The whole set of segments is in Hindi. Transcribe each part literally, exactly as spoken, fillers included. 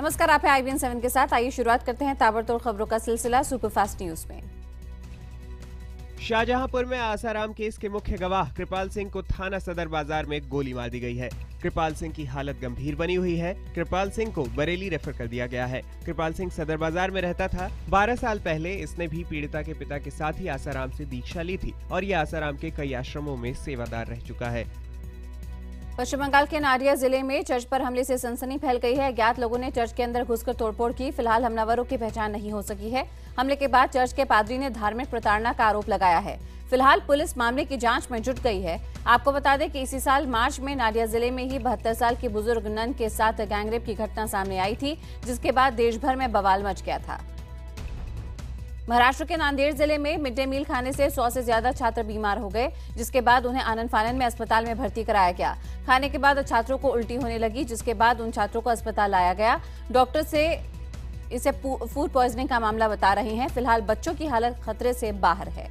नमस्कार, आप हैं आई बी एन सेवन के साथ। आइए शुरुआत करते हैं ताबड़तोड़ खबरों का सिलसिला सुपरफास्ट न्यूज में। शाहजहांपुर में आसाराम केस के मुख्य गवाह कृपाल सिंह को थाना सदर बाजार में गोली मार दी गई है। कृपाल सिंह की हालत गंभीर बनी हुई है। कृपाल सिंह को बरेली रेफर कर दिया गया है। कृपाल सिंह सदर बाजार में रहता था। बारह साल पहले इसने भी पीड़िता के पिता के साथ ही आसाराम से दीक्षा ली थी और ये आसाराम के कई आश्रमों में सेवादार रह चुका है। पश्चिम बंगाल के नाडिया जिले में चर्च पर हमले से सनसनी फैल गई है। अज्ञात लोगों ने चर्च के अंदर घुसकर तोड़फोड़ की। फिलहाल हमलावरों की पहचान नहीं हो सकी है। हमले के बाद चर्च के पादरी ने धार्मिक प्रताड़ना का आरोप लगाया है। फिलहाल पुलिस मामले की जांच में जुट गई है। आपको बता दें कि इसी साल मार्च में नाडिया जिले में ही बहत्तर साल की बुजुर्ग नन के साथ गैंगरेप की घटना सामने आई थी, जिसके बाद देश भर में बवाल मच गया था। महाराष्ट्र के नांदेड़ जिले में मिड डे मील खाने से सौ से ज्यादा छात्र बीमार हो गए, जिसके बाद उन्हें आनंद फानन में अस्पताल में भर्ती कराया गया। खाने के बाद छात्रों को उल्टी होने लगी, जिसके बाद उन छात्रों को अस्पताल लाया गया। डॉक्टर से इसे फूड पॉइजनिंग का मामला बता रहे हैं। फिलहाल बच्चों की हालत खतरे से बाहर है।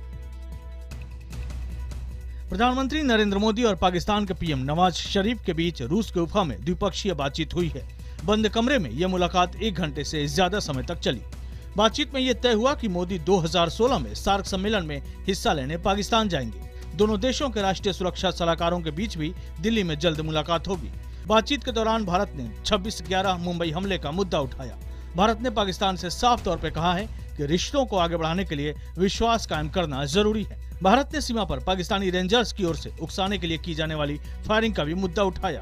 प्रधानमंत्री नरेंद्र मोदी और पाकिस्तान के पीएम नवाज शरीफ के बीच रूस के उफा में द्विपक्षीय बातचीत हुई है। बंद कमरे में यह मुलाकात एक घंटे से ज्यादा समय तक चली। बातचीत में यह तय हुआ कि मोदी दो हज़ार सोलह में सार्क सम्मेलन में हिस्सा लेने पाकिस्तान जाएंगे। दोनों देशों के राष्ट्रीय सुरक्षा सलाहकारों के बीच भी दिल्ली में जल्द मुलाकात होगी। बातचीत के दौरान भारत ने छब्बीस ग्यारह मुंबई हमले का मुद्दा उठाया। भारत ने पाकिस्तान से साफ तौर पर कहा है कि रिश्तों को आगे बढ़ाने के लिए विश्वास कायम करना जरूरी है। भारत ने सीमा पर पाकिस्तानी रेंजर्स की ओर से उकसाने के लिए की जाने वाली फायरिंग का भी मुद्दा उठाया।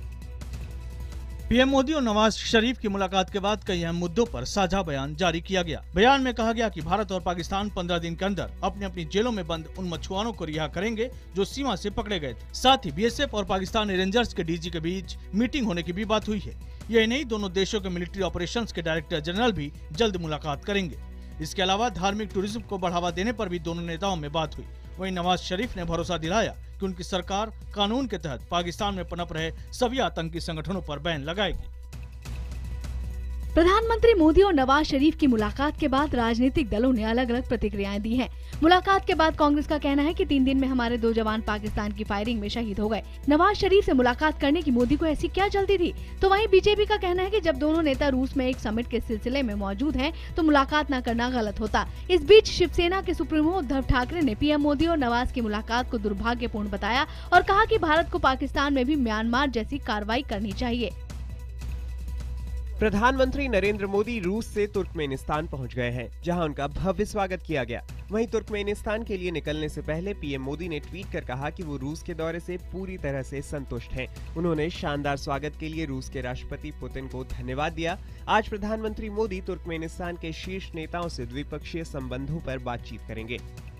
पीएम मोदी और नवाज शरीफ की मुलाकात के बाद कई अहम मुद्दों पर साझा बयान जारी किया गया। बयान में कहा गया कि भारत और पाकिस्तान पंद्रह दिन के अंदर अपनी अपनी जेलों में बंद उन मछुआरों को रिहा करेंगे जो सीमा से पकड़े गए थे। साथ ही बी एस एफ और पाकिस्तानी रेंजर्स के डी जी के बीच मीटिंग होने की भी बात हुई है। यही नहीं, दोनों देशों के मिलिट्री ऑपरेशंस के डायरेक्टर जनरल भी जल्द मुलाकात करेंगे। इसके अलावा धार्मिक टूरिज्म को बढ़ावा देने पर भी दोनों नेताओं में बात हुई। वहीं नवाज शरीफ ने भरोसा दिलाया कि उनकी सरकार कानून के तहत पाकिस्तान में पनप रहे सभी आतंकी संगठनों पर बैन लगाएगी। प्रधानमंत्री मोदी और नवाज शरीफ की मुलाकात के बाद राजनीतिक दलों ने अलग अलग प्रतिक्रियाएं दी हैं। मुलाकात के बाद कांग्रेस का कहना है कि तीन दिन में हमारे दो जवान पाकिस्तान की फायरिंग में शहीद हो गए। नवाज शरीफ से मुलाकात करने की मोदी को ऐसी क्या जल्दी थी? तो वहीं बीजेपी का कहना है कि जब दोनों नेता रूस में एक समिट के सिलसिले में मौजूद हैं, तो मुलाकात न करना गलत होता। इस बीच शिवसेना के सुप्रीमो उद्धव ठाकरे ने पीएम मोदी और नवाज की मुलाकात को दुर्भाग्यपूर्ण बताया और कहा कि भारत को पाकिस्तान में भी म्यांमार जैसी कार्रवाई करनी चाहिए। प्रधानमंत्री नरेंद्र मोदी रूस से तुर्कमेनिस्तान पहुंच गए हैं, जहां उनका भव्य स्वागत किया गया। वहीं तुर्कमेनिस्तान के लिए निकलने से पहले पीएम मोदी ने ट्वीट कर कहा कि वो रूस के दौरे से पूरी तरह से संतुष्ट हैं। उन्होंने शानदार स्वागत के लिए रूस के राष्ट्रपति पुतिन को धन्यवाद दिया। आज प्रधानमंत्री मोदी तुर्कमेनिस्तान के शीर्ष नेताओं से द्विपक्षीय संबंधों पर बातचीत करेंगे।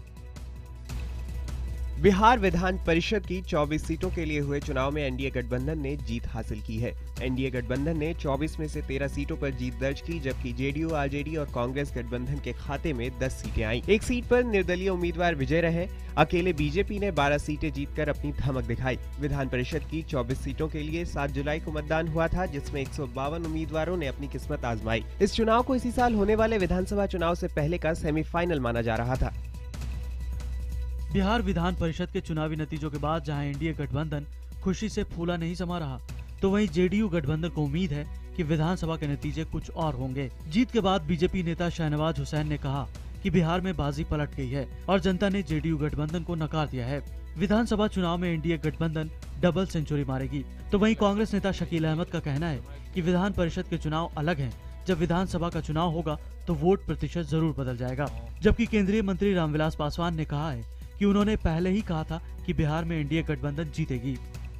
बिहार विधान परिषद की चौबीस सीटों के लिए हुए चुनाव में एनडीए गठबंधन ने जीत हासिल की है। एनडीए गठबंधन ने चौबीस में से तेरह सीटों पर जीत दर्ज की, जबकि जेडीयू, आरजेडी और कांग्रेस गठबंधन के खाते में दस सीटें आईं। एक सीट पर निर्दलीय उम्मीदवार विजय रहे। अकेले बीजेपी ने बारह सीटें जीतकर अपनी धमक दिखाई। विधान परिषद की चौबीस सीटों के लिए सात जुलाई को मतदान हुआ था, जिसमें एक सौ बावन उम्मीदवारों ने अपनी किस्मत आजमाई। इस चुनाव को इसी साल होने वाले विधानसभा चुनाव से पहले का सेमीफाइनल माना जा रहा था। बिहार विधान परिषद के चुनावी नतीजों के बाद जहां एनडीए गठबंधन खुशी से फूला नहीं समा रहा, तो वहीं जेडीयू गठबंधन को उम्मीद है कि विधानसभा के नतीजे कुछ और होंगे। जीत के बाद बीजेपी नेता शाहनवाज हुसैन ने कहा कि बिहार में बाजी पलट गई है और जनता ने जेडीयू गठबंधन को नकार दिया है। विधानसभा चुनाव में एनडीए गठबंधन डबल सेंचुरी मारेगी। तो वहीं कांग्रेस नेता शकील अहमद का कहना है कि विधान परिषद के चुनाव अलग हैं। जब विधानसभा का चुनाव होगा तो वोट प्रतिशत जरूर बदल जाएगा। जबकि केंद्रीय मंत्री रामविलास पासवान ने कहा है कि उन्होंने पहले ही कहा था कि बिहार में एनडीए गठबंधन जीतेगी।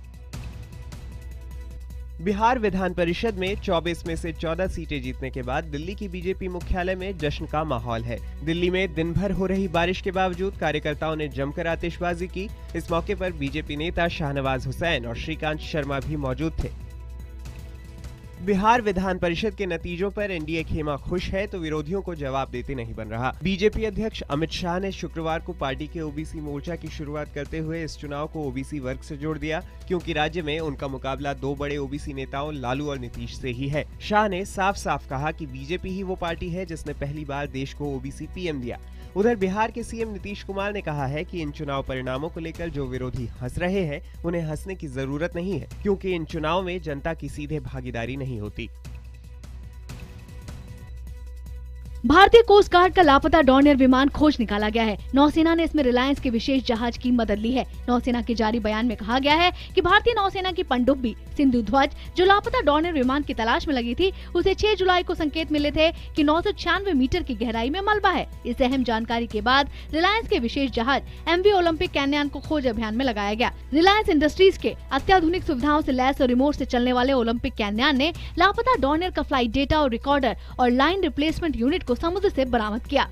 बिहार विधान परिषद में चौबीस में से चौदह सीटें जीतने के बाद दिल्ली की बीजेपी मुख्यालय में जश्न का माहौल है। दिल्ली में दिन भर हो रही बारिश के बावजूद कार्यकर्ताओं ने जमकर आतिशबाजी की। इस मौके पर बीजेपी नेता शाहनवाज हुसैन और श्रीकांत शर्मा भी मौजूद थे। बिहार विधान परिषद के नतीजों पर एनडीए खेमा खुश है तो विरोधियों को जवाब देते नहीं बन रहा। बीजेपी अध्यक्ष अमित शाह ने शुक्रवार को पार्टी के ओबीसी मोर्चा की शुरुआत करते हुए इस चुनाव को ओबीसी वर्ग से जोड़ दिया, क्योंकि राज्य में उनका मुकाबला दो बड़े ओबीसी नेताओं लालू और नीतीश से ही है। शाह ने साफ साफ कहा कि बीजेपी ही वो पार्टी है जिसने पहली बार देश को ओबीसी पीएम दिया। उधर बिहार के सीएम नीतीश कुमार ने कहा है कि इन चुनाव परिणामों को लेकर जो विरोधी हंस रहे हैं, उन्हें हंसने की जरूरत नहीं है, क्योंकि इन चुनाव में जनता की सीधे भागीदारी नहीं होती। भारतीय कोस्ट गार्ड का लापता डॉर्नियर विमान खोज निकाला गया है। नौसेना ने इसमें रिलायंस के विशेष जहाज की मदद ली है। नौसेना के जारी बयान में कहा गया है कि भारतीय नौसेना की पनडुब्बी सिंधु ध्वज, जो लापता डॉर्नियर विमान की तलाश में लगी थी, उसे छह जुलाई को संकेत मिले थे कि नौ सौ छियानवे मीटर की गहराई में मलबा है। इस अहम जानकारी के बाद रिलायंस के विशेष जहाज एमवी ओलंपिक कैन्यान को खोज अभियान में लगाया गया। रिलायंस इंडस्ट्रीज के अत्याधुनिक सुविधाओं से लैस और रिमोट से चलने वाले ओलंपिक कैन्यान ने लापता डॉर्नियर का फ्लाइट डेटा और रिकॉर्डर और लाइन रिप्लेसमेंट यूनिट को समुद्र से बरामद किया।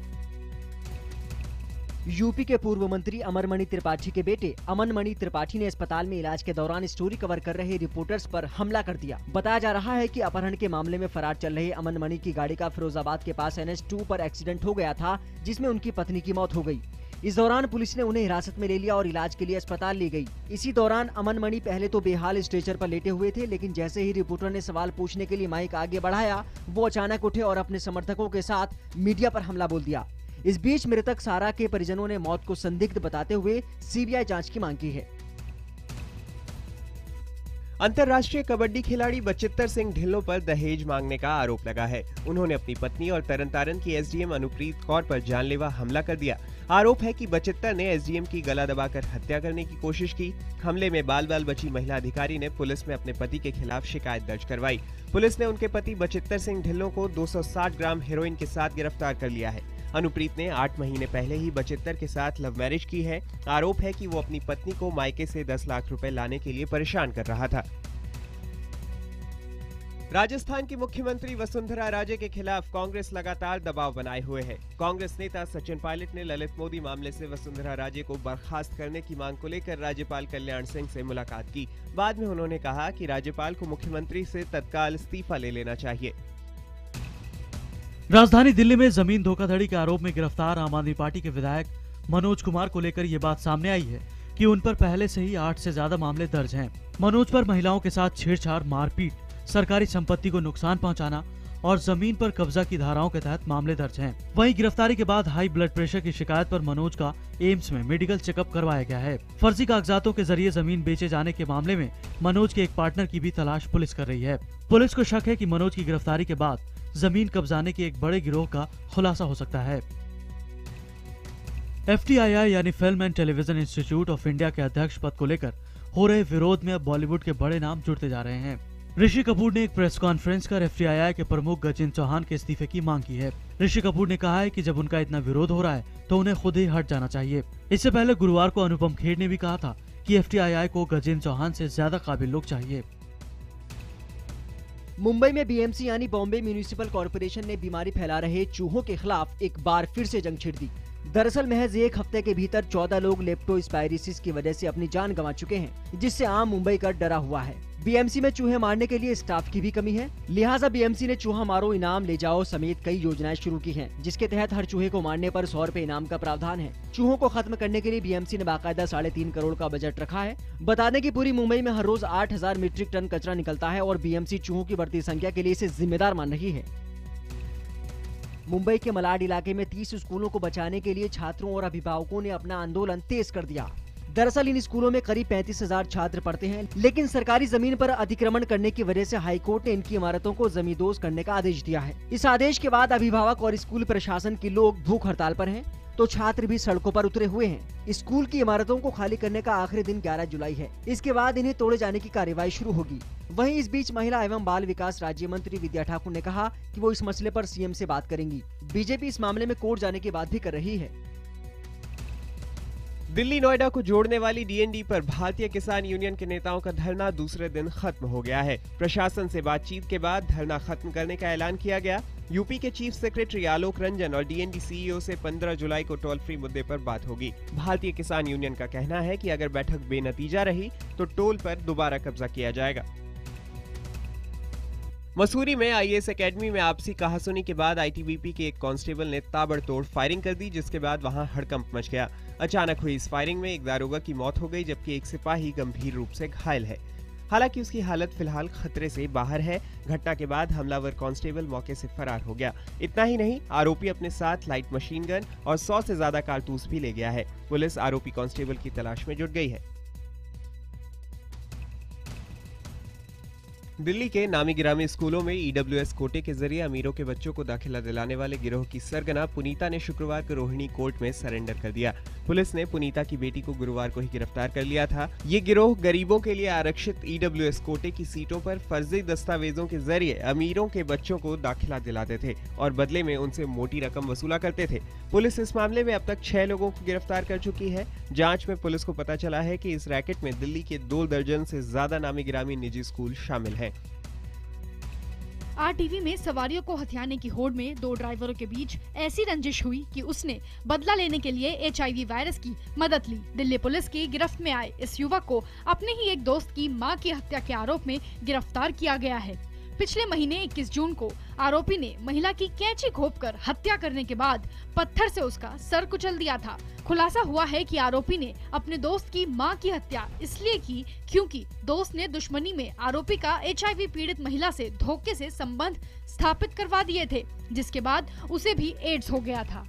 यूपी के पूर्व मंत्री अमरमणि त्रिपाठी के बेटे अमनमणि त्रिपाठी ने अस्पताल में इलाज के दौरान स्टोरी कवर कर रहे रिपोर्टर्स पर हमला कर दिया। बताया जा रहा है कि अपहरण के मामले में फरार चल रहे अमनमणि की गाड़ी का फिरोजाबाद के पास एन एच टू पर एक्सीडेंट हो गया था, जिसमें उनकी पत्नी की मौत हो गई। इस दौरान पुलिस ने उन्हें हिरासत में ले लिया और इलाज के लिए अस्पताल ले गई। इसी दौरान अमनमणि पहले तो बेहाल स्ट्रेचर पर लेटे हुए थे, लेकिन जैसे ही रिपोर्टर ने सवाल पूछने के लिए माइक आगे बढ़ाया, वो अचानक उठे और अपने समर्थकों के साथ मीडिया पर हमला बोल दिया। इस बीच मृतक सारा के परिजनों ने मौत को संदिग्ध बताते हुए सीबीआई जांच की मांग की है। अंतर्राष्ट्रीय कबड्डी खिलाड़ी बचित्तर सिंह ढिल्लों पर दहेज मांगने का आरोप लगा है। उन्होंने अपनी पत्नी और तरनतारन की एसडीएम अनुप्रीत कौर पर जानलेवा हमला कर दिया। आरोप है कि बचित्तर ने एसडीएम की गला दबाकर हत्या करने की कोशिश की। हमले में बाल बाल बची महिला अधिकारी ने पुलिस में अपने पति के खिलाफ शिकायत दर्ज करवाई। पुलिस ने उनके पति बचित्तर सिंह ढिल्लों को दो सौ साठ ग्राम हेरोइन के साथ गिरफ्तार कर लिया है। अनुप्रीत ने आठ महीने पहले ही बचित्तर के साथ लव मैरिज की है। आरोप है कि वो अपनी पत्नी को मायके से दस लाख रुपए लाने के लिए परेशान कर रहा था। राजस्थान की मुख्यमंत्री वसुंधरा राजे के खिलाफ कांग्रेस लगातार दबाव बनाए हुए है। कांग्रेस नेता सचिन पायलट ने ललित मोदी मामले से वसुंधरा राजे को बर्खास्त करने की मांग को लेकर राज्यपाल कल्याण सिंह से मुलाकात की। बाद में उन्होंने कहा कि राज्यपाल को मुख्यमंत्री से तत्काल इस्तीफा ले लेना चाहिए। राजधानी दिल्ली में जमीन धोखाधड़ी के आरोप में गिरफ्तार आम आदमी पार्टी के विधायक मनोज कुमार को लेकर ये बात सामने आई है कि उन पर पहले से ही आठ से ज्यादा मामले दर्ज हैं। मनोज पर महिलाओं के साथ छेड़छाड़, मारपीट, सरकारी संपत्ति को नुकसान पहुंचाना और जमीन पर कब्जा की धाराओं के तहत मामले दर्ज हैं। वहीं गिरफ्तारी के बाद हाई ब्लड प्रेशर की शिकायत पर मनोज का एम्स में मेडिकल चेकअप करवाया गया है। फर्जी कागजातों के जरिए जमीन बेचे जाने के मामले में मनोज के एक पार्टनर की भी तलाश पुलिस कर रही है। पुलिस को शक है कि मनोज की गिरफ्तारी के बाद जमीन कब्जाने के एक बड़े गिरोह का खुलासा हो सकता है। एफ टी आई आई यानी film and television institute of India के अध्यक्ष पद को लेकर हो रहे विरोध में अब बॉलीवुड के बड़े नाम जुड़ते जा रहे हैं। ऋषि कपूर ने एक प्रेस कॉन्फ्रेंस कर एफ टी आई आई के प्रमुख गजेंद्र चौहान के इस्तीफे की मांग की है। ऋषि कपूर ने कहा है कि जब उनका इतना विरोध हो रहा है तो उन्हें खुद ही हट जाना चाहिए। इससे पहले गुरुवार को अनुपम खेर ने भी कहा था कि एफ टी आई आई को गजेंद्र चौहान से ज्यादा काबिल लोग चाहिए। मुंबई में बी एम सी यानी बॉम्बे म्यूनिसिपल कॉर्पोरेशन ने बीमारी फैला रहे चूहों के खिलाफ एक बार फिर से जंग छिड़ दी। दरअसल महज एक हफ्ते के भीतर चौदह लोग लेप्टोस्पायरोसिस की वजह से अपनी जान गंवा चुके हैं, जिससे आम मुंबई का डरा हुआ है। बी एम सी में चूहे मारने के लिए स्टाफ की भी कमी है, लिहाजा बी एम सी ने चूहा मारो इनाम ले जाओ समेत कई योजनाएं शुरू की हैं, जिसके तहत हर चूहे को मारने पर सौ रुपए इनाम का प्रावधान है। चूहों को खत्म करने के लिए बी एम सी ने बाकायदा साढ़े तीन करोड़ का बजट रखा है। बता दें कि पूरी मुंबई में हर रोज आठ हजार मीट्रिक टन कचरा निकलता है और बी एम सी चूहों की बढ़ती संख्या के लिए इसे जिम्मेदार मान रही है। मुंबई के मलाड इलाके में तीस स्कूलों को बचाने के लिए छात्रों और अभिभावकों ने अपना आंदोलन तेज कर दिया। दरअसल इन स्कूलों में करीब पैंतीस हजार छात्र पढ़ते हैं, लेकिन सरकारी जमीन पर अतिक्रमण करने की वजह से हाईकोर्ट ने इनकी इमारतों को जमींदोज करने का आदेश दिया है। इस आदेश के बाद अभिभावक और स्कूल प्रशासन के लोग भूख हड़ताल पर हैं, तो छात्र भी सड़कों पर उतरे हुए हैं। स्कूल की इमारतों को खाली करने का आखिरी दिन ग्यारह जुलाई है। इसके बाद इन्हें तोड़े जाने की कार्यवाही शुरू होगी। वहीं इस बीच महिला एवं बाल विकास राज्य मंत्री विद्या ठाकुर ने कहा कि वो इस मसले पर सी एम से बात करेंगी। बीजेपी इस मामले में कोर्ट जाने की बात भी कर रही है। दिल्ली नोएडा को जोड़ने वाली डी एन डी पर भारतीय किसान यूनियन के नेताओं का धरना दूसरे दिन खत्म हो गया है। प्रशासन से बातचीत के बाद धरना खत्म करने का ऐलान किया गया। यूपी के चीफ सेक्रेटरी आलोक रंजन और D N D C E O से पंद्रह जुलाई को टोल फ्री मुद्दे पर बात होगी। भारतीय किसान यूनियन का कहना है कि अगर बैठक बेनतीजा रही तो टोल पर दोबारा कब्जा किया जाएगा। मसूरी में आई ए एस एकेडमी में आपसी कहासुनी के बाद आई टी बी पी के एक कांस्टेबल ने ताबड़तोड़ फायरिंग कर दी, जिसके बाद वहां हड़कंप मच गया। अचानक हुई इस फायरिंग में एक दारोगा की मौत हो गई, जबकि एक सिपाही गंभीर रूप से घायल है। हालांकि उसकी हालत फिलहाल खतरे से बाहर है। घटना के बाद हमलावर कांस्टेबल मौके से फरार हो गया। इतना ही नहीं, आरोपी अपने साथ लाइट मशीन गन और सौ से ज्यादा कारतूस भी ले गया है। पुलिस आरोपी कांस्टेबल की तलाश में जुट गई है। दिल्ली के नामी गिरामी स्कूलों में ईडब्ल्यूएस कोटे के जरिए अमीरों के बच्चों को दाखिला दिलाने वाले गिरोह की सरगना पुनीता ने शुक्रवार को रोहिणी कोर्ट में सरेंडर कर दिया। पुलिस ने पुनीता की बेटी को गुरुवार को ही गिरफ्तार कर लिया था। ये गिरोह गरीबों के लिए आरक्षित ईडब्ल्यूएस कोटे की सीटों पर फर्जी दस्तावेजों के जरिए अमीरों के बच्चों को दाखिला दिलाते थे और बदले में उनसे मोटी रकम वसूला करते थे। पुलिस इस मामले में अब तक छह लोगों को गिरफ्तार कर चुकी है। जांच में पुलिस को पता चला है कि इस रैकेट में दिल्ली के दो दर्जन से ज्यादा नामी गिरामी निजी स्कूल शामिल हैं। आरटीवी में सवारियों को हथियाने की होड़ में दो ड्राइवरों के बीच ऐसी रंजिश हुई कि उसने बदला लेने के लिए एचआईवी वायरस की मदद ली। दिल्ली पुलिस की गिरफ्त में आए इस युवक को अपने ही एक दोस्त की मां की हत्या के आरोप में गिरफ्तार किया गया है। पिछले महीने इक्कीस जून को आरोपी ने महिला की कैंची घोंपकर हत्या करने के बाद पत्थर से उसका सर कुचल दिया था। खुलासा हुआ है कि आरोपी ने अपने दोस्त की मां की हत्या इसलिए की क्योंकि दोस्त ने दुश्मनी में आरोपी का एचआईवी पीड़ित महिला से धोखे से संबंध स्थापित करवा दिए थे, जिसके बाद उसे भी एड्स हो गया था।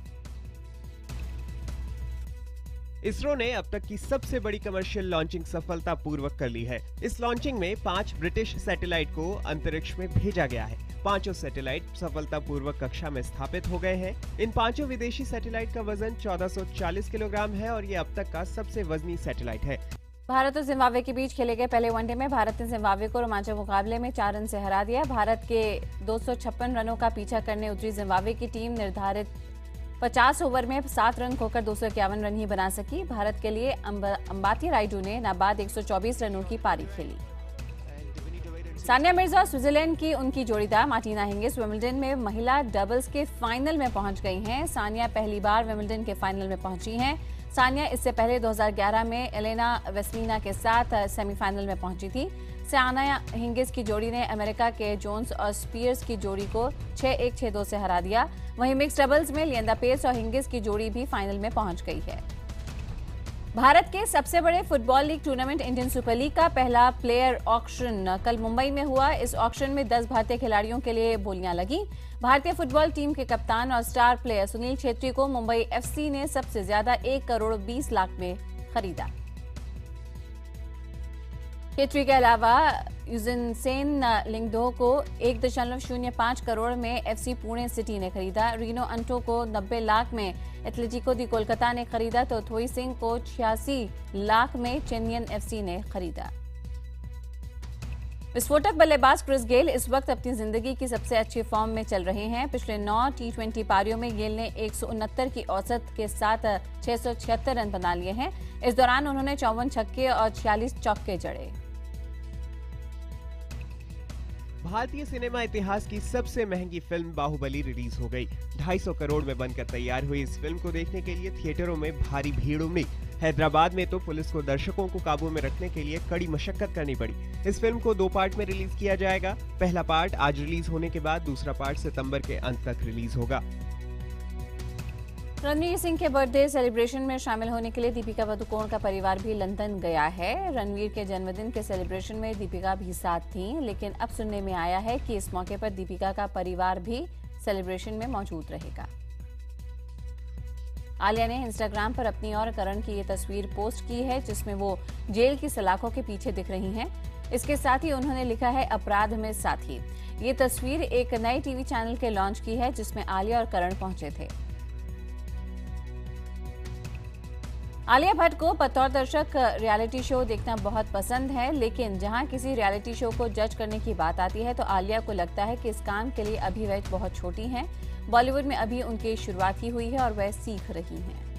इसरो ने अब तक की सबसे बड़ी कमर्शियल लॉन्चिंग सफलतापूर्वक कर ली है। इस लॉन्चिंग में पांच ब्रिटिश सैटेलाइट को अंतरिक्ष में भेजा गया है। पांचों सैटेलाइट सफलतापूर्वक कक्षा में स्थापित हो गए हैं। इन पांचों विदेशी सैटेलाइट का वजन चौदह सौ चालीस किलोग्राम है और ये अब तक का सबसे वजनी सैटेलाइट है। भारत और जिम्बाब्वे के बीच खेले गए पहले वनडे में भारत ने जिम्बाब्वे को रोमांचक मुकाबले में चार रन से हरा दिया। भारत के दो सौ छप्पन रनों का पीछा करने उतरी जिम्बाब्वे की टीम निर्धारित पचास ओवर में सात रन खोकर दो सौ इक्यावन रन ही बना सकी। भारत के लिए अंबाती रायडू ने नाबाद एक सौ चौबीस रनों की पारी खेली। सानिया मिर्जा और स्विट्जरलैंड की उनकी जोड़ीदार मार्टिना हिंगिस विंबलडन में महिला डबल्स के फाइनल में पहुंच गई हैं। सानिया पहली बार विंबलडन के फाइनल में पहुंची हैं। सानिया इससे पहले दो हज़ार ग्यारह में एलेना वेस्लिना के साथ सेमीफाइनल में पहुंची थी। सानिया हिंगिस की जोड़ी ने अमेरिका के जोन्स और स्पीयर्स की जोड़ी को छह एक छह दो से हरा दिया। वहीं मिक्स डबल्स में लिएंडर पेस और हिंगिस की जोड़ी भी फाइनल में पहुंच गई है। भारत के सबसे बड़े football league tournament Indian super league का पहला प्लेयर ऑक्शन कल मुंबई में हुआ। इस ऑक्शन में दस भारतीय खिलाड़ियों के लिए बोलियां लगी। भारतीय फुटबॉल टीम के कप्तान और स्टार प्लेयर सुनील छेत्री को मुंबई एफसी ने सबसे ज्यादा एक करोड़ बीस लाख में खरीदा। छेत्री के अलावा यूजिनसेन लिंगदो को एक दशमलव शून्य पाँच करोड़ में एफसी पुणे सिटी ने खरीदा। रीनो अंटो को नब्बे लाख में एथलेटिको दी कोलकाता ने खरीदा तो थोई सिंह को छियासी लाख में चेन्नईयन एफसी ने खरीदा। विस्फोटक बल्लेबाज क्रिस गेल इस वक्त अपनी जिंदगी की सबसे अच्छी फॉर्म में चल रहे हैं। पिछले नौ टी ट्वेंटी पारियों में गेल ने एक सौ उनहत्तर की औसत के साथ छह सौ छिहत्तर रन बना लिए हैं। इस दौरान उन्होंने चौवन छक्के और छियालीस चौके जड़े। भारतीय सिनेमा इतिहास की सबसे महंगी फिल्म बाहुबली रिलीज हो गई। ढाई सौ करोड़ में बनकर तैयार हुई इस फिल्म को देखने के लिए थिएटरों में भारी भीड़ उमड़ी। हैदराबाद में तो पुलिस को दर्शकों को काबू में रखने के लिए कड़ी मशक्कत करनी पड़ी। इस फिल्म को दो पार्ट में रिलीज किया जाएगा। पहला पार्ट आज रिलीज होने के बाद दूसरा पार्ट सितंबर के अंत तक रिलीज होगा। रणवीर सिंह के बर्थडे सेलिब्रेशन में शामिल होने के लिए दीपिका पादुकोण का परिवार भी लंदन गया है। रणवीर के जन्मदिन के सेलिब्रेशन में दीपिका भी साथ थी, लेकिन अब सुनने में आया है कि इस मौके पर दीपिका का परिवार भी सेलिब्रेशन में मौजूद रहेगा। आलिया ने इंस्टाग्राम पर अपनी और करण की ये तस्वीर पोस्ट की है, जिसमें वो जेल की सलाखों के पीछे दिख रही हैं। इसके साथ ही उन्होंने लिखा है अपराध में साथी। ये तस्वीर एक नए टीवी चैनल के लॉन्च की है, जिसमें आलिया और करण पहुंचे थे। आलिया भट्ट को बतौर दर्शक रियलिटी शो देखना बहुत पसंद है, लेकिन जहां किसी रियलिटी शो को जज करने की बात आती है तो आलिया को लगता है कि इस काम के लिए अभी वह बहुत छोटी हैं। बॉलीवुड में अभी उनकी शुरुआत ही हुई है और वह सीख रही हैं।